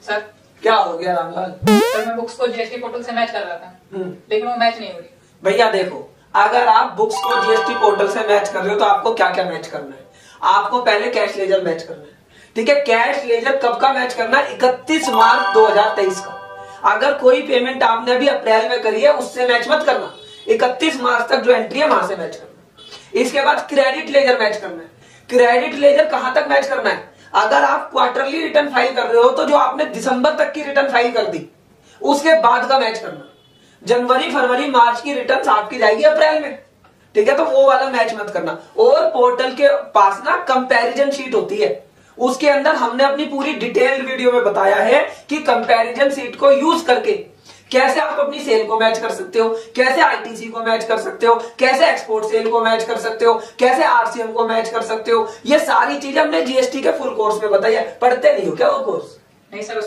Sir क्या हो गया रामलाल? सर मैं बुक्स को जीएसटी पोर्टल से मैच कर रहा था, लेकिन वो मैच नहीं हो रही। भैया देखो, अगर आप बुक्स को जीएसटी पोर्टल से मैच कर रहे हो तो आपको क्या क्या मैच करना है? आपको पहले कैश लेजर मैच करना है। ठीक है, कैश लेजर कब का मैच करना है? 31 मार्च 2023 का। अगर कोई पेमेंट आपने अभी अप्रैल में करी है उससे मैच मत करना, 31 मार्च तक जो एंट्री है वहां से मैच करना। इसके बाद क्रेडिट लेजर मैच करना है। क्रेडिट लेजर कहां तक मैच करना है? अगर आप क्वार्टरली रिटर्न फाइल कर रहे हो तो जो आपने दिसंबर तक की रिटर्न फाइल कर दी उसके बाद का मैच करना। जनवरी फरवरी मार्च की रिटर्न आपकी जाएगी अप्रैल में, ठीक है, तो वो वाला मैच मत करना। और पोर्टल के पास ना कंपैरिजन शीट होती है, उसके अंदर हमने अपनी पूरी डिटेल्ड वीडियो में बताया है कि कंपैरिजन शीट को यूज करके कैसे आप अपनी सेल को मैच कर सकते हो, कैसे आईटीसी को मैच कर सकते हो, कैसे एक्सपोर्ट सेल को मैच कर सकते हो, कैसे आरसीएम को मैच कर सकते हो। ये सारी चीजें हमने जीएसटी के फुल कोर्स में बताई है। पढ़ते नहीं हो क्या वो कोर्स? नहीं सर।